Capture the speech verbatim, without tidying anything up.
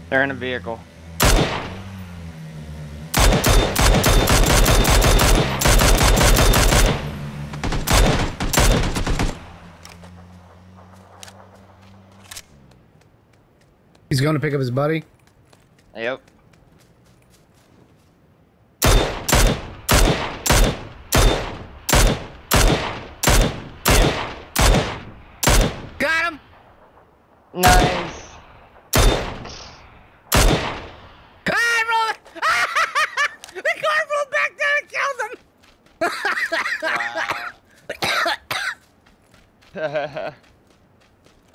They're in a vehicle. He's going to pick up his buddy? Yep. Got him! Nice. Ah, roll it! The car rolled back down and killed him! Wow.